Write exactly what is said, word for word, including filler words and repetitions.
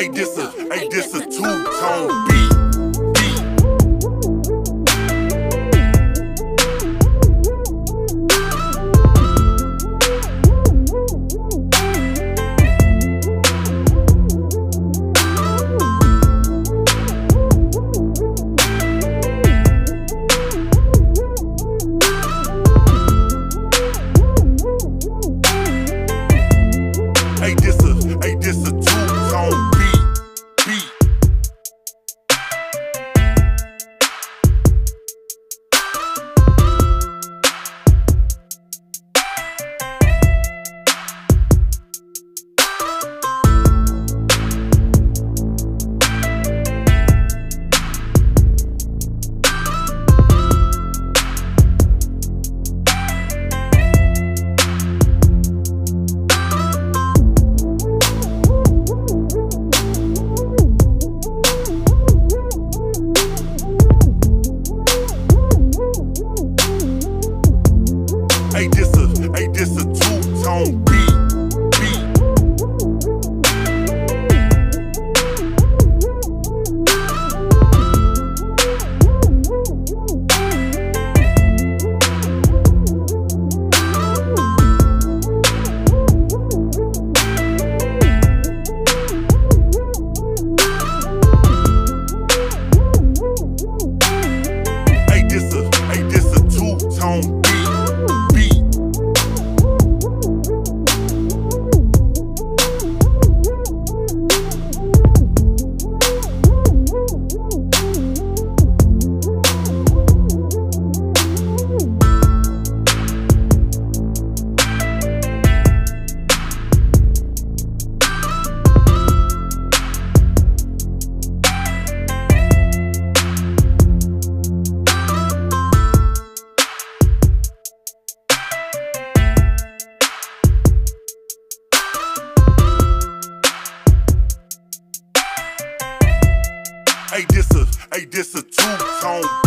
Hey, this a, hey, this a two-tone beat. Hey, this a, hey, this a two-tone beat, beat. Hey, this a, hey, this a two-tone beat, beat. Hey, this a, hey, this a two-tone beat. Hey, this a, hey, this a two-tone